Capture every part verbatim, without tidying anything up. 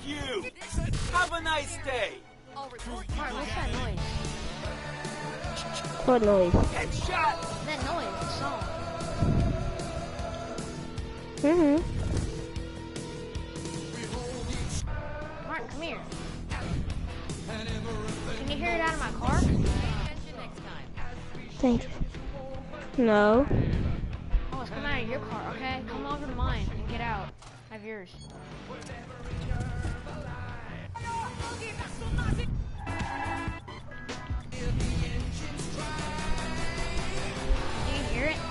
you. Have a nice day. Alright, what's that noise? What noise? Headshot. That noise, the song. Mm-hmm. Martin, come here. Can you hear it out of my car? Thanks. No. Oh, it's coming out of your car, okay? Come over to mine and get out. Have yours. Do you hear it?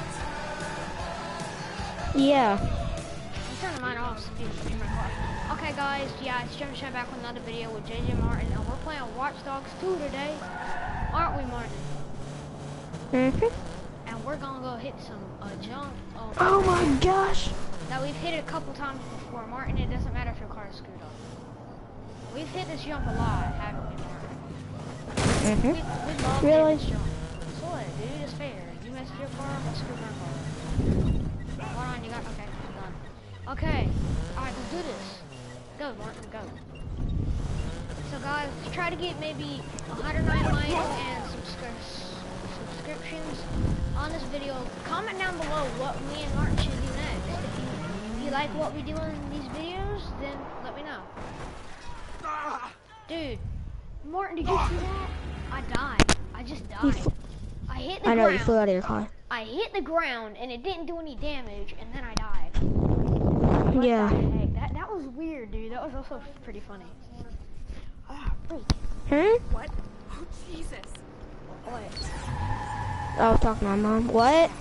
Yeah. I'm turning mine off so people can hear my car. Okay guys, yeah, it's Jim Shan back with another video with J J Martin, and we're playing Watch Dogs two today. Aren't we, Martin? Mm-hmm. And we're gonna go hit some uh, junk. Oh, Oh my gosh. Now we've hit it a couple times before, Martin. It doesn't matter if your car is screwed up. We've hit this jump a lot, haven't we, Martin? Mm-hmm. We, we love Really? hitting this jump. So what, dude? It's fair. You messed your car up, I screwed my car. Hold on, you got okay. Done. Okay. All right, let's do this. Go, Martin. Go. So guys, let's try to get maybe one hundred nine likes and subscri subscriptions on this video. Comment down below what me and Martin should do next. If you, if you like what we do in these videos, then let me know. Dude, Martin, did you see that? I died. I just died. I hit the I know, ground. you flew out of your car. I hit the ground and it didn't do any damage, and then I died. What Yeah. the heck? That, that was weird, dude. That was also pretty funny. Ah, freak. Hmm? What? Oh, Jesus. What? I was talking to my mom. What?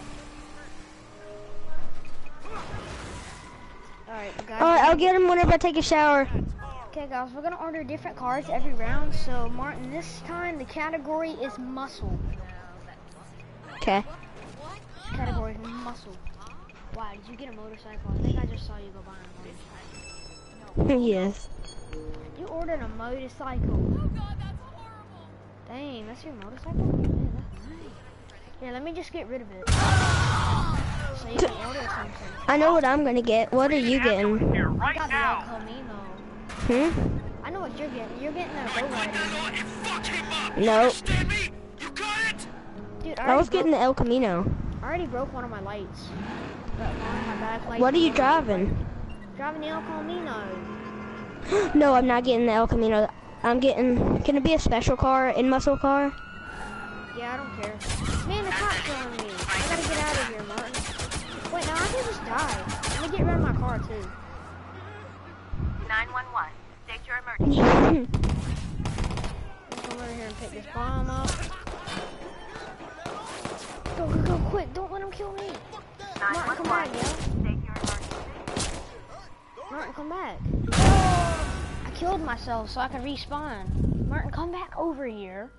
Alright, guys. Alright, I'll get him whenever I take a shower. Okay, guys, we're gonna order different cars every round. So, Martin, this time the category is muscle. Okay. Category is muscle. Wow, did you get a motorcycle? I think I just saw you go buy a motorcycle. Yes. You ordered a motorcycle. Oh God, that's horrible. Dang, that's your motorcycle? Man, that's nice. Yeah, let me just get rid of it. So you can order something. I know what I'm gonna get. What are you getting? I got the El Camino. Hmm? I know what you're getting. You're getting a Lowrider. Nope. Dude, I was getting the El Camino. I already broke one of my lights. But one of my back lights. What are you driving? Driving the El Camino. No, I'm not getting the El Camino. I'm getting, can it be a special car, in muscle car? Yeah, I don't care. Man, the cop's on me. I gotta get out of here, Martin. Wait, now I can just die. Let me get rid of my car, too. nine one one, state your emergency. Let's come over here and pick this bomb up. Go, go, go, quick. Don't let him kill me. Martin, come back, yo. State your emergency. Martin, come back. I killed myself so I could respawn. Martin, come back over here.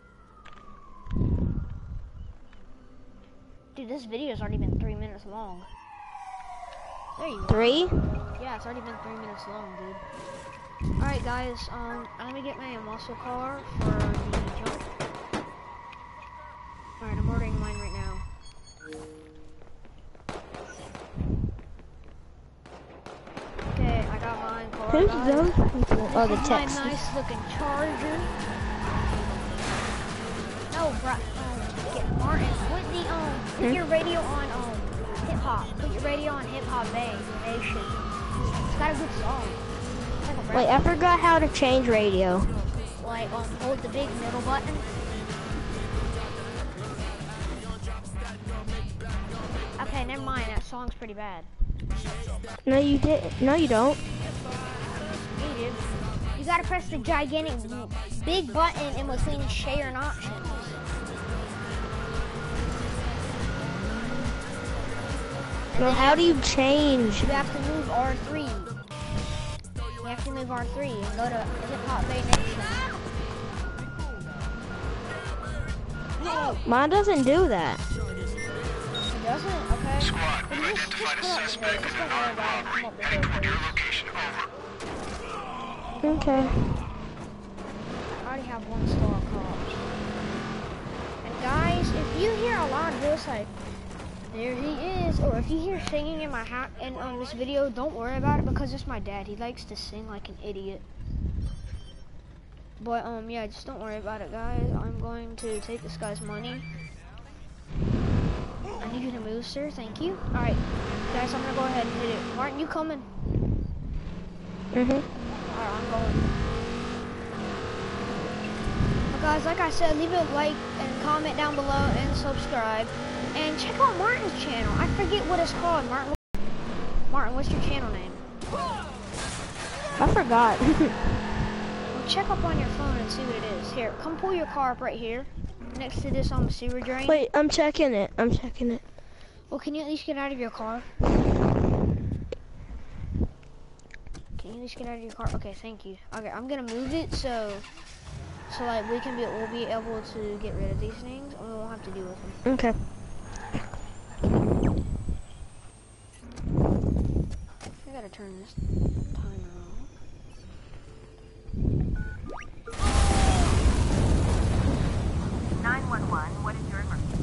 Dude, this video's already been three minutes long. There you go. Three? Yeah, it's already been three minutes long, dude. Alright, guys, um, let me get my muscle car for the jump. Alright, I'm ordering mine right now. Okay, I got mine. Car, Who's guys. those? Oh, the This is my Texas. nice looking Charger. No, bro. Um, get Martin. Put the um. Put Hmm? your radio on um hip hop. Put your radio on hip hop bay nation. It's got a good song. It's like a rap. Wait, I forgot how to change radio. Like um, hold the big middle button. Okay, never mind. That song's pretty bad. No, you did. No, you don't. You do. You gotta press the gigantic big button in between share and options. Well, how do you change? You have to move R three. You have to move R three and go to Hip Hop Bay Nation. Mine doesn't do that. It doesn't? Okay. Squad, we've Well, just- identified a just come up suspect with in it. an Just armed come up robbery with it. heading toward your location. Over. Okay. I already have one star cops. And guys, if you hear a loud voice like, There he is. Or if you hear singing in my house in um, this video, don't worry about it because it's my dad. He likes to sing like an idiot. But um, yeah, just don't worry about it, guys. I'm going to take this guy's money. I need you to move, sir. Thank you. All right, guys, I'm gonna go ahead and hit it. Martin, you coming? Mhm. All right, I'm going. But guys, like I said, leave a like and comment down below and subscribe. And check out Martin's channel. I forget what it's called. Martin, Martin, what's your channel name? I forgot. Well, check up on your phone and see what it is. Here, come pull your car up right here, next to this um sewer drain. Wait, I'm checking it. I'm checking it. Well, can you at least get out of your car? Can you at least get out of your car? Okay, thank you. Okay, I'm gonna move it so, so like we can be, we'll be able to get rid of these things, and we won't have to deal with them. Okay. I gotta turn this timer off. nine one one, what is your emergency?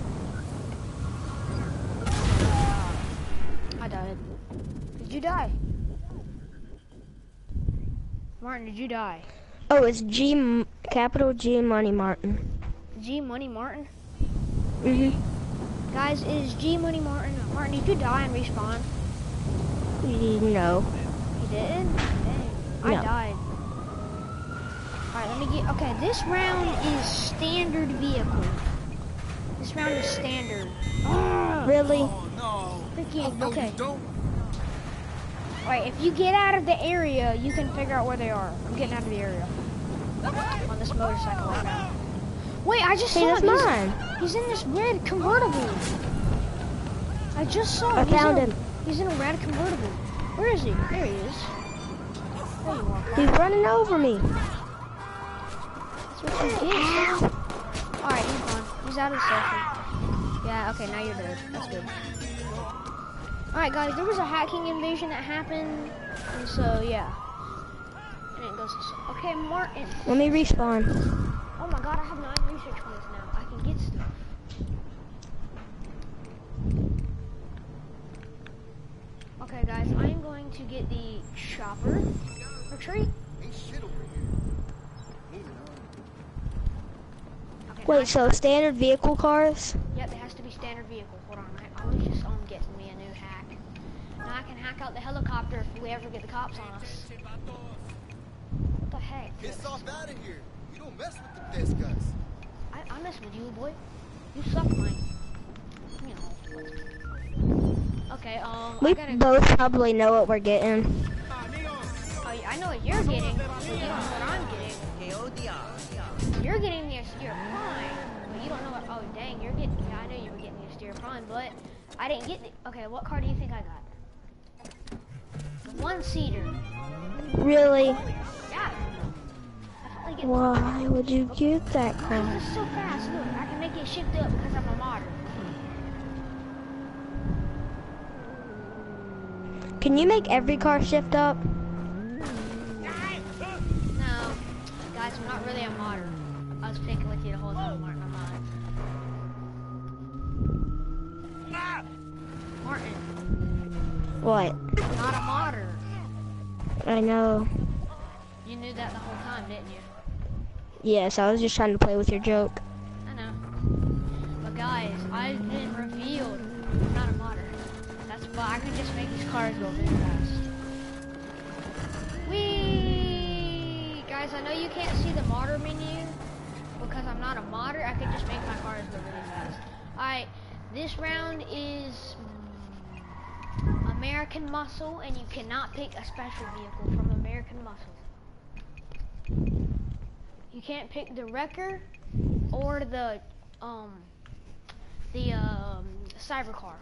I died. Did you die? Martin, did you die? Oh, it's G, M- capital G Money Martin. G Money Martin? Mhm. Guys, it is G Money Martin. Martin, did you die and respawn? No. You didn't? Dang. I No. died. Alright, let me get, okay, this round is standard vehicle. This round is standard. Ah, Really? Oh no. freaking, No, okay. you don't. Alright, if you get out of the area, you can figure out where they are. I'm getting out of the area. On this motorcycle right now. Wait, I just Hey, saw that's him. He's- mine. He's in this red convertible. I just saw him. I He's found in a, him. He's in a red convertible. Where is he? There he is. There you are. He's running over me. That's what you get. Alright, he's gone. He's out of the session. Yeah, okay, now you're dead. That's good. Alright, guys, there was a hacking invasion that happened. And so, yeah. And it goes to... Okay, Martin. Let me respawn. Oh my god, I have nine research points now. I can get stuff. Okay, guys, I'm going to get the chopper. Retreat. Okay, Wait, so standard vehicle cars? Yep, it has to be standard vehicle. Hold on, I, I was just um getting me a new hack. Now I can hack out the helicopter if we ever get the cops on us. What the heck? Piss off out of here. You don't mess with the best guys. I, I mess with you, boy. You suck, Mike. You know. Okay, um, We I gotta. both probably know what we're getting. Oh, yeah, I know what you're getting, but you don't know what I'm getting. You're getting the austere prime, but you don't know what. Oh, dang, you're getting. Yeah, I know you were getting the austere prime, but I didn't get the. Okay, what car do you think I got? The one seater. Really? Yeah. Definitely get. Why would you get that car? This is so fast. Look, I can make it shift up because I'm a modder. Can you make every car shift up? No, guys, I'm not really a modder. I was picking with you the whole time, Martin. I'm not. Martin, What? not a modder. I know. You knew that the whole time, didn't you? Yes, I was just trying to play with your joke. I know. But guys, I've been revealed. I'm not a modder. That's why I can just make these cars go very fast. Whee! Guys, I know you can't see the modder menu because I'm not a modder. I can just make my cars go really fast. Alright, this round is mm, American Muscle, and you cannot pick a special vehicle from American Muscle. You can't pick the Wrecker or the um the um cyber car.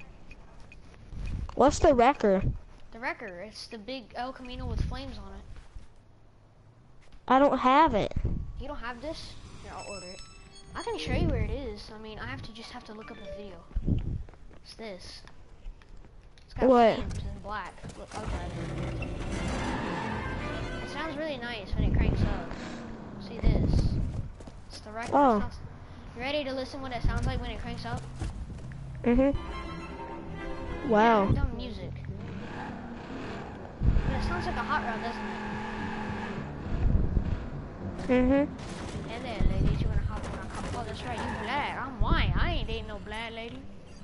What's the wrecker? The Wrecker, it's the big El Camino with flames on it. I don't have it. You don't have this? Here, I'll order it. I can show you where it is. I mean, I have to just have to look up a video. It's this. It's got What? flames in black. Look, I'll try it. It sounds really nice when it cranks up. See this? It's the Wrecker. Oh. It sounds- You ready to listen what it sounds like when it cranks up? Mhm. Wow. Dumb music. But it sounds like a hot rod, doesn't it? Mhm. And then, ladies, you wanna hop on a couple? Oh, that's right, you black. I'm white. I ain't dating no black lady.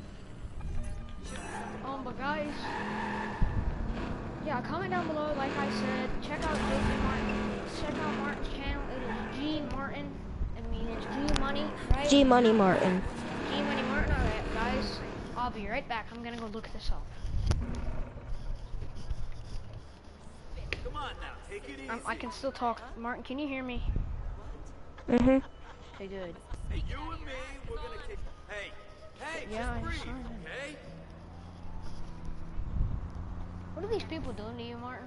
Um, but guys, yeah, comment down below. Like I said, check out J J Martin. Check out Martin's channel. It is G Martin. I mean, it's G Money, right? G Money Martin. G Money Martin. Alright, guys, I'll be right back. I'm gonna go look this up. Come on now, take it easy. Um, I can still talk. Martin, can you hear me? Mhm. Okay, good. Hey, you and me, we're gonna take. Hey, hey, Yeah, just I'm breathe, sorry. okay? What are these people doing to you, Martin?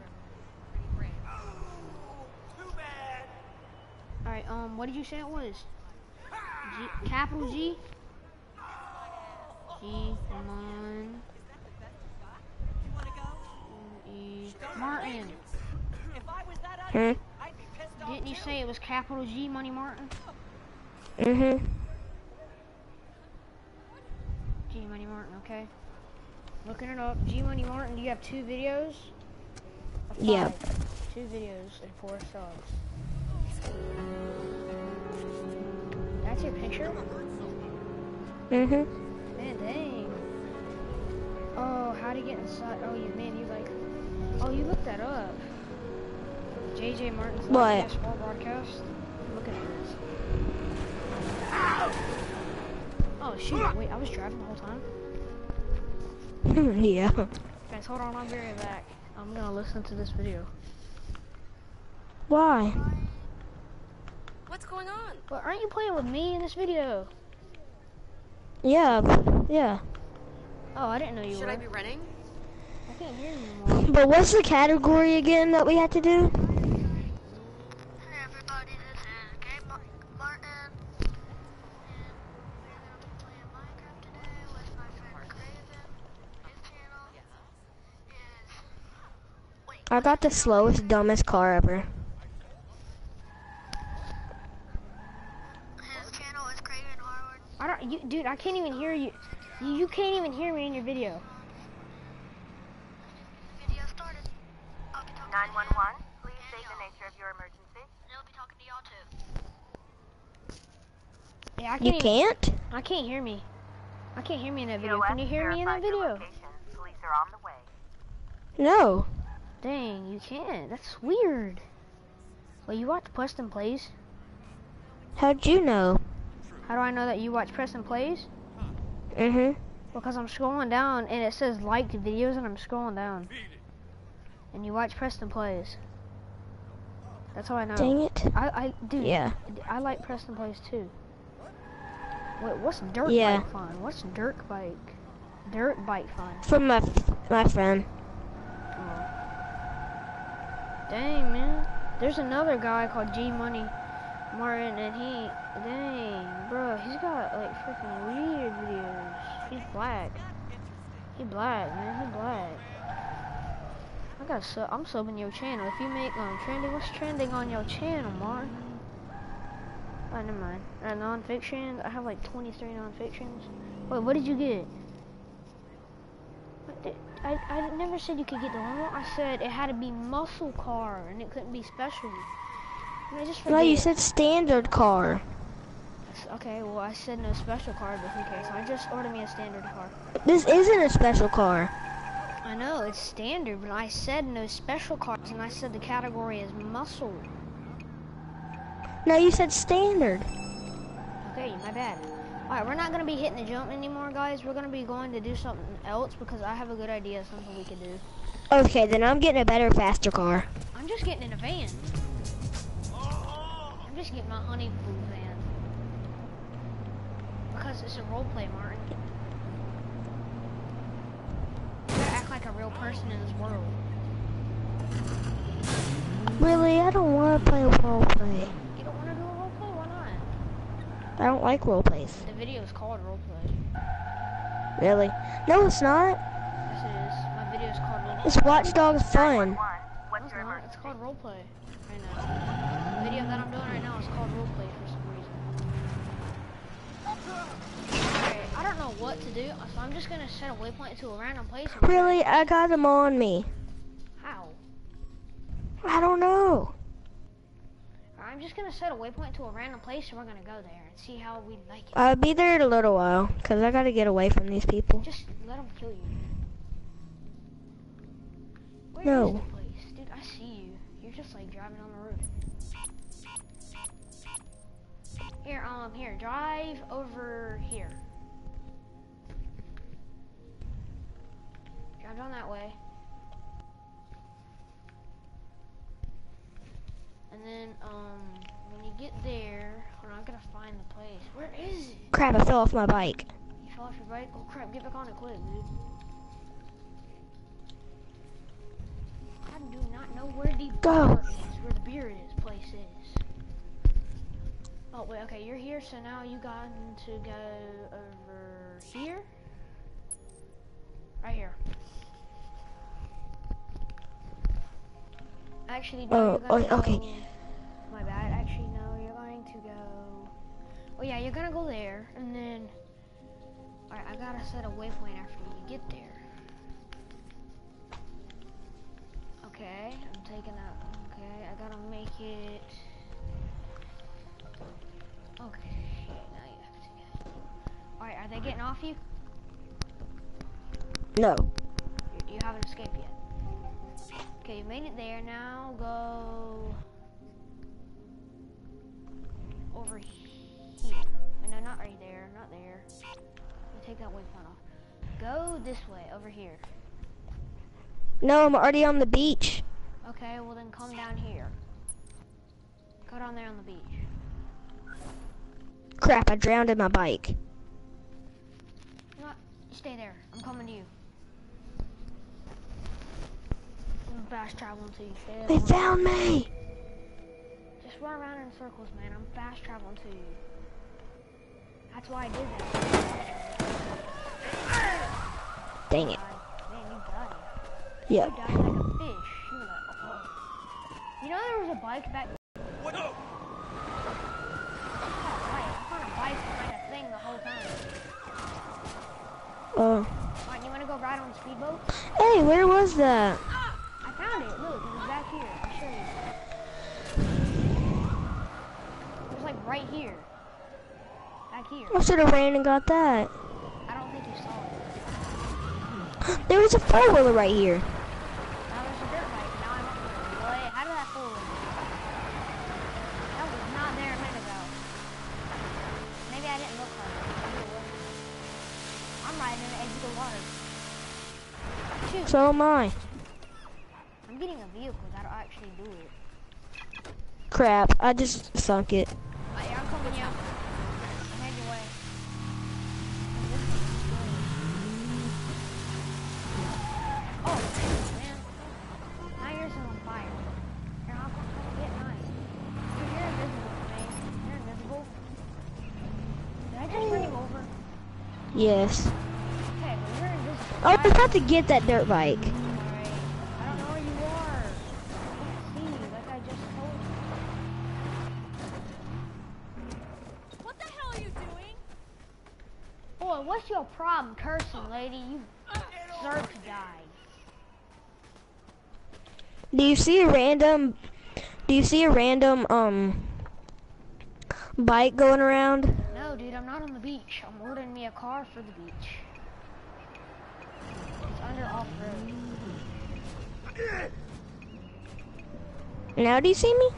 Too bad. Alright, um, what did you say it was? G, capital G? G, Mon, E, Martin. Hmm. Didn't you say it was capital G Money Martin? Mhm. G Money Martin, okay. Looking it up. G Money Martin, do you have two videos? Or five? Yeah. Two videos and four subs. That's your picture? Mhm. Man, dang. Oh, how to get inside? Oh, you man, you like. Oh, you looked that up. J J Martin's What? live P S four broadcast. Look at this. Oh shoot! Wait, I was driving the whole time. Yeah. Guys, hold on. I'll be right back. I'm gonna listen to this video. Why? What's going on? But aren't you playing with me in this video? Yeah. Yeah. Oh, I didn't know you Should were. I be running? I can't hear you anymore. But what's the category again that we had to do? Hey everybody, this is Gabe Ma- Martin, and we're gonna be playing Minecraft today with my friend Craven. His channel is... Wait, I got the slowest, dumbest car ever. his channel is Craven Harwood. I don't, you, dude. I can't even hear you. You, you can't even hear me in your video. Video started. I'll be talking nine to one him, one, please and state the y'all. nature of your emergency. And he'll be talking to y'all too. Yeah, I can't. You even- can't? I can't hear me. I can't hear me in that video. P O S Can you hear me in that verified your video? location. Police are on the way. No. Dang, you can't. That's weird. Well, you watch Preston Plays. How'd you know? How do I know that you watch Preston Plays? Mhm. Because I'm scrolling down and it says liked videos and I'm scrolling down. And you watch Preston Plays. That's how I know. Dang it. I, I, dude. Yeah. I like Preston Plays too. Wait, what's dirt Yeah. bike fun? What's dirt bike? Dirt bike fun. From my my friend. Oh. Dang, man. There's another guy called G Money Martin, and he, dang, bro, he's got like freaking weird videos. He's black. He black, man. He black. I got sub. I'm subbing your channel. If you make um trending, what's trending on your channel, Martin? Oh, never mind. Uh, non-fiction. I have like twenty-three non-fictions. Wait, what did you get? What did, I I never said you could get the normal. I said it had to be muscle car and it couldn't be special. And I just No, you forget. said standard car. Okay, well I said no special car, but who cares? I just ordered me a standard car. This isn't a special car. I know it's standard, but I said no special cars, and I said the category is muscle. No, you said standard. Okay, my bad. Alright, we're not gonna be hitting the jump anymore, guys. We're gonna be going to do something else because I have a good idea of something we could do. Okay, then I'm getting a better, faster car. I'm just getting in a van. I'm just getting my honey boo van. Because it's a roleplay, Martin. You gotta act like a real person in this world. Really, I don't want to play roleplay. You don't wanna do a roleplay? Why not? I don't like roleplays. The video is called roleplay. Really? No, it's not. Yes, it is. My video is called roleplay. It's Watch Dogs fun. No, What's it's your not. emergency? It's called roleplay right now. The video that I'm doing right now is called roleplay for some reason. Alright, I don't know what to do, so I'm just gonna set a waypoint to a random place. and we're Really? gonna- I got them on me. How? I don't know. I'm just gonna set a waypoint to a random place and we're gonna go there and see how we like it. I'll be there in a little while, because I gotta get away from these people. Just let them kill you. Where No. is the place? Dude, I see you. You're just like driving on the roof. Here, um, here, drive over here. Drive down that way. And then, um, when you get there, hold on, I gotta find the place. Where is it? Crap, I fell off my bike. You fell off your bike? Oh crap, get back on it quick, dude. I do not know where the Go. bar is, where the beer is, place is. Oh wait, okay, you're here, so now you got to go over here. Right here. Actually, no, Oh, you're gonna oh, okay. go- My bad. Actually, no, you're going to go. Oh yeah, you're gonna go there, and then. All right, I gotta set a waypoint after you get there. Okay, I'm taking that. Okay, I gotta make it. Okay, now you have to get. All right, are they getting off you? No. You, you haven't escaped yet. Okay, you made it there. Now go over here. Oh, no, not right there. Not there. Let me take that waypoint off. Go this way, over here. No, I'm already on the beach. Okay, well then come down here. Go down there on the beach. Crap, I drowned in my bike. Not, stay there. I'm coming to you. I'm fast traveling to you. Stay there. They Run. found me. Just run around in circles, man. I'm fast traveling to you. That's why I did that. Dang it. Man, you died. Yep. You died like a fish. You were like, oh. You know there was a bike back. What? No. Oh, right. I found a bike behind a thing the whole time. Uh. Alright, you wanna go ride on the speedboat? Hey, where was that? I found it. Look, it was back here. I'll show you. It was like right here. Back here. I should have ran and got that. I don't think you saw it. There was a four-wheeler right here. Now there's a dirt bike. Now I'm up there. What? How did that fall? That was not there a minute ago. Maybe I didn't look hard. Maybe it wasn't. I'm riding in the edge of the water. Shoot. So am I. I'm getting a vehicle that'll actually do it. Crap, I just sunk it. Uh, yeah, I'm coming out. I'm heading your way. Oh, man. Now yours is on fire. Here, I'll come get mine. Dude, you're invisible to me. You're invisible. Did I just run you over? Yes. Okay, but you're invisible. I was about to get that dirt bike. Alright. I don't know where you are. I can't see you like I just told you. What the hell are you doing? Boy, what's your problem cursing, lady? You deserve to die. Do you see a random, do you see a random, um, bike going around? No, dude, I'm not on the beach. I'm ordering me a car for the beach. It's under off-road. Now do you see me?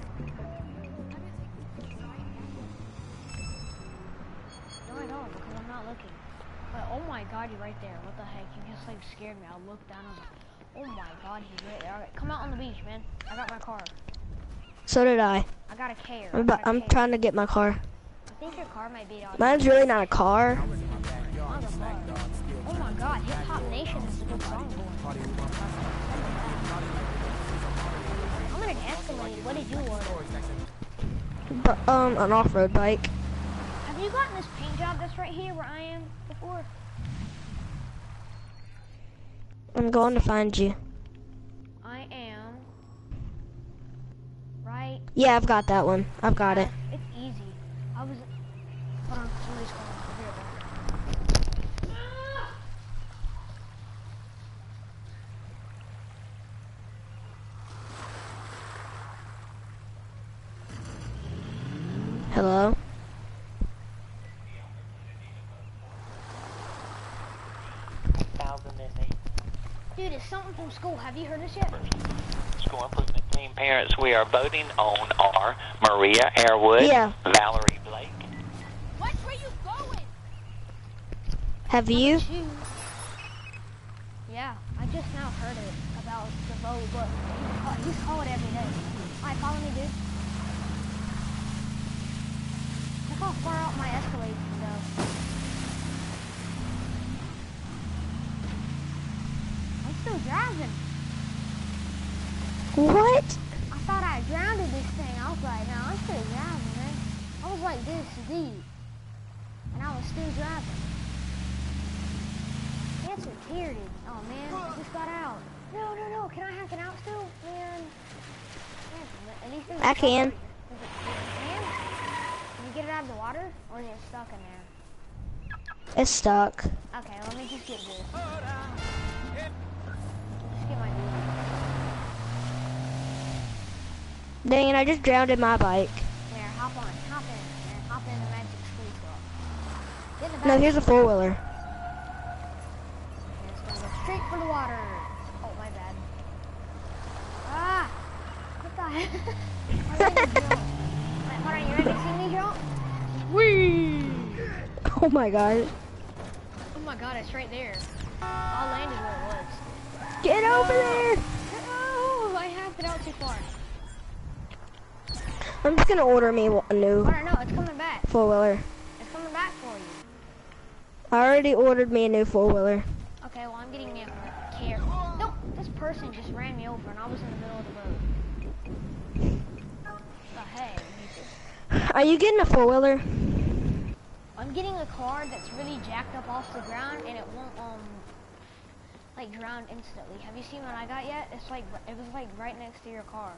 No, I don't, because I'm not looking. But, oh my god, you're right there. What the heck? You just, like, scared me. I looked down and was like, oh my god, he's right there. Alright, come out on the beach, man. I got my car. So did I. I got a care. I'm, about, I'm trying to get my car. I think your car might be on. Mine's really not a car. on the bar. Oh my god, Hip Hop Nation is a good song going. I'm in an Escalade. What did you order? But, um, an off-road bike. Have you gotten this paint job that's right here where I am before? I'm going to find you. I am right. Yeah, I've got that one. I've got it. It's easy. I was. Hold on, somebody's calling. I'll be right back. Hello? Dude, it's something from school. Have you heard this yet? School Improvement Team parents, we are voting on our Maria Airwood, Yeah. Valerie Blake. Watch where you going! Have you? Shoot. Yeah, I just now heard it about the vote, but he's call, he's call it every day. Alright, follow me, dude. Look how far out my Escalade can go. I'm still driving. What? I thought I grounded this thing. I was like, no, I'm still driving, man. I was like this deep, and I was still driving. It's retarded. Oh man, I just got out. No, no, no. Can I hack it out still, man? Man, at least there's I a can. Is it, is it can? Can you get it out of the water, or is it stuck in there? It's stuck. Okay, let me just get this. Just get my dude. Dang it, I just drowned in my bike. There, hop on, hop in, and hop in the magic school truck. Get in the back. No, here's a four-wheeler. And it's gonna go straight for the water. Oh, my bad. Ah! What the heck? I'm ready to jump. Wait, hold on, you ready to see me jump? Whee! Oh my god. Oh my god, it's right there. I landed where it was. Get over there! Oh, I hacked it out too far. I'm just gonna order me a new Oh, no, no, it's coming back. four-wheeler. It's coming back for you. I already ordered me a new four-wheeler. Okay, well, I'm getting me a care. No, this person just ran me over and I was in the middle of the road. The heck? Are you getting a four-wheeler? I'm getting a car that's really jacked up off the ground and it won't, um, like drown instantly. Have you seen what I got yet? It's like, it was like right next to your car.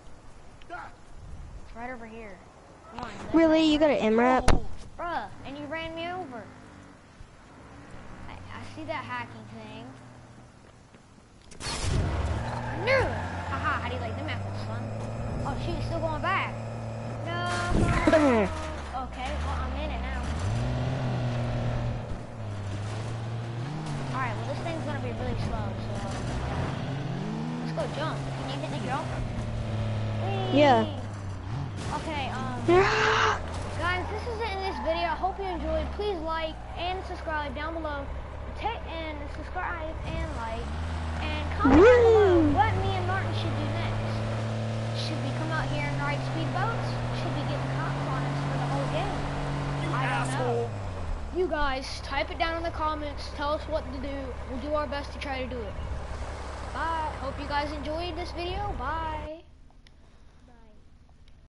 It's right over here. Come on. let- Really? You got an M RAP? Oh, bruh, and you ran me over. I, I see that hacking thing. No! Haha, how do you like them apples, son? Oh shoot, it's still going back. No! Okay, well I'm in it now. Alright, well this thing's gonna be really slow, so... Let's go jump. Can you hit the jump? Whee! Yeah. Okay, um... Yeah. guys, this is it in this video. I hope you enjoyed. Please like and subscribe down below. Take and subscribe and like. And comment down below what me and Martin should do next. Should we come out here and ride speedboats? Should we get the cops on us for the whole game? I don't know. You guys, type it down in the comments. Tell us what to do. We'll do our best to try to do it. Bye. Hope you guys enjoyed this video. Bye.